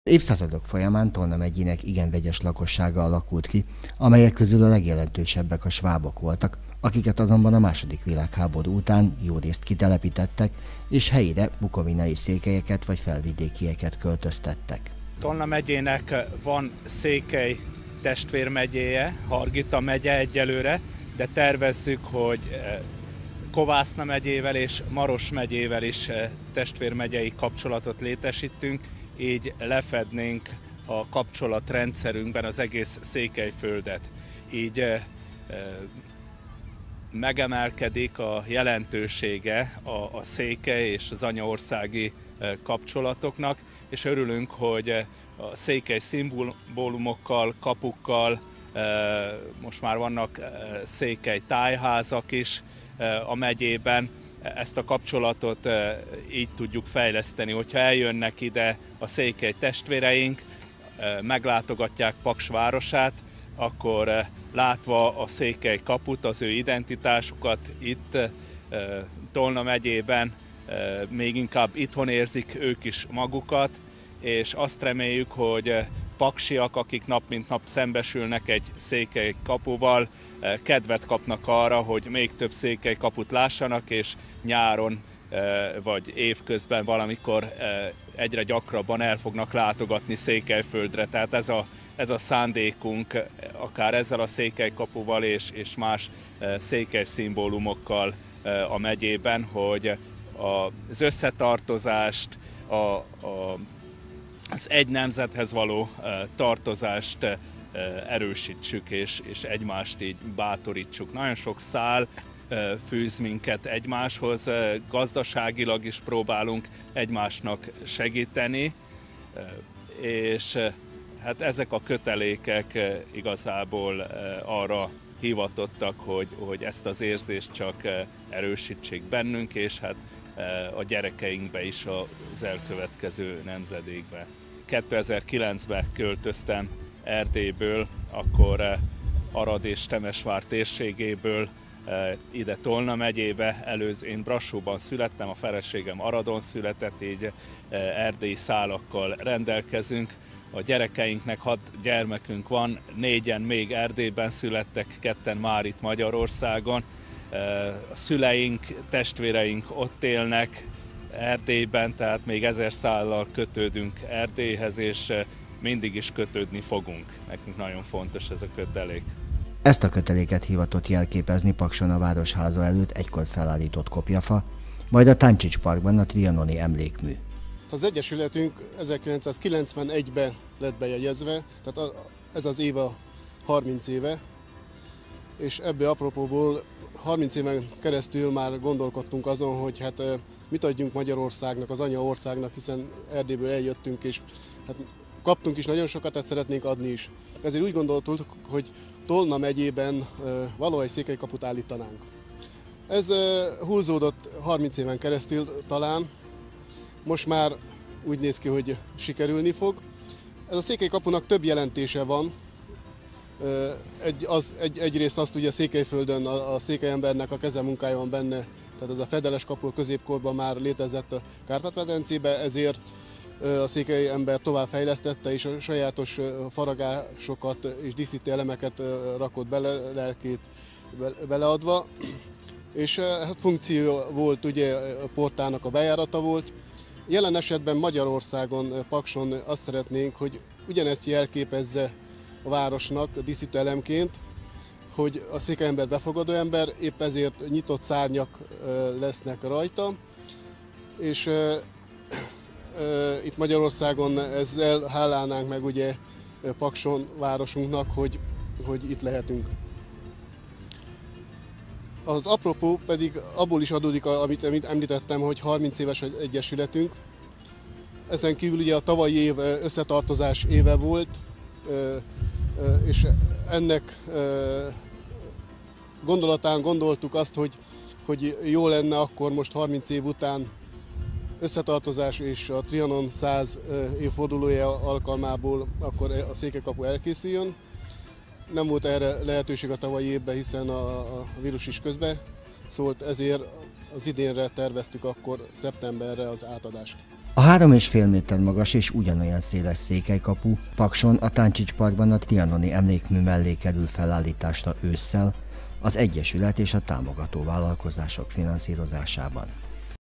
Évszázadok folyamán Tolna megyének igen vegyes lakossága alakult ki, amelyek közül a legjelentősebbek a svábok voltak, akiket azonban a II. Világháború után jórészt kitelepítettek, és helyére bukovinai székelyeket vagy felvidékieket költöztettek. Tolna megyének van székely testvérmegyéje, Hargita megye egyelőre, de tervezzük, hogy Kovászna megyével és Maros megyével is testvérmegyei kapcsolatot létesítünk, így lefednénk a kapcsolatrendszerünkben az egész Székelyföldet. Így megemelkedik a jelentősége a székely és az anyaországi kapcsolatoknak, és örülünk, hogy a székely szimbólumokkal, kapukkal, most már vannak székely tájházak is a megyében, ezt a kapcsolatot így tudjuk fejleszteni. Hogyha eljönnek ide a székely testvéreink, meglátogatják Paks városát, akkor látva a székely kaput, az ő identitásukat itt Tolna megyében még inkább itthon érzik ők is magukat, és azt reméljük, hogy paksiak, akik nap mint nap szembesülnek egy székely kapuval, kedvet kapnak arra, hogy még több székely kaput lássanak, és nyáron vagy évközben valamikor egyre gyakrabban el fognak látogatni Székelyföldre. Tehát ez a szándékunk, akár ezzel a székely kapuval és más székely szimbólumokkal a megyében, hogy az összetartozást, az egy nemzethez való tartozást erősítsük, és egymást így bátorítsuk. Nagyon sok szál fűz minket egymáshoz, gazdaságilag is próbálunk egymásnak segíteni, és hát ezek a kötelékek igazából arra hivatottak, hogy ezt az érzést csak erősítsék bennünk, és hát a gyerekeinkbe is az elkövetkező nemzedékbe. 2009-ben költöztem Erdélyből, akkor Arad és Temesvár térségéből ide Tolna megyébe. Én Brassóban születtem, a feleségem Aradon született, így erdélyi szálakkal rendelkezünk. A gyerekeinknek 6 gyermekünk van, 4-en még Erdélyben születtek, 2-en már itt Magyarországon. A szüleink, testvéreink ott élnek Erdélyben, tehát még 1000 szállal kötődünk Erdélyhez, és mindig is kötődni fogunk. Nekünk nagyon fontos ez a kötelék. Ezt a köteléket hivatott jelképezni Pakson a Városháza előtt egykor felállított kopjafa, majd a Táncsics Parkban a trianoni emlékmű. Az Egyesületünk 1991-ben lett bejegyezve, tehát ez az éve 30 éve, és ebből apropóból 30 éven keresztül már gondolkodtunk azon, hogy hát mit adjunk Magyarországnak, az anyaországnak, hiszen Erdélyből eljöttünk, és hát kaptunk is nagyon sokat, tehát szeretnénk adni is. Ezért úgy gondoltuk, hogy Tolna megyében valahogy székelykaput állítanánk. Ez húzódott 30 éven keresztül talán, most már úgy néz ki, hogy sikerülni fog. Ez a székelykapunak több jelentése van. Egyrészt azt ugye Székelyföldön a székelyembernek a kezemunkája van benne, tehát ez a fedeles kapu középkorban már létezett a Kárpát-medencébe, ezért a székelyember tovább fejlesztette, és a sajátos faragásokat és díszítő elemeket rakott bele, lelkét beleadva. És funkció volt, ugye a portának a bejárata volt. Jelen esetben Magyarországon, Pakson azt szeretnénk, hogy ugyanezt jelképezze a városnak díszítő elemként, hogy a székelyember befogadó ember, épp ezért nyitott szárnyak lesznek rajta, és itt Magyarországon ezzel hálálnánk meg ugye Pakson városunknak, hogy itt lehetünk. Az apropó pedig abból is adódik, amit említettem, hogy 30 éves egyesületünk. Ezen kívül ugye a tavalyi év összetartozás éve volt, és ennek gondolatán gondoltuk azt, hogy jó lenne akkor most 30 év után összetartozás és a Trianon 100 évfordulója alkalmából akkor a székelykapu elkészüljön. Nem volt erre lehetőség a tavalyi évben, hiszen a vírus is közbe szólt, ezért az idénre terveztük akkor szeptemberre az átadást. A 3,5 méter magas és ugyanolyan széles székelykapu Pakson a Táncsics Parkban a trianoni emlékmű mellé kerül felállításra ősszel az Egyesület és a támogató vállalkozások finanszírozásában.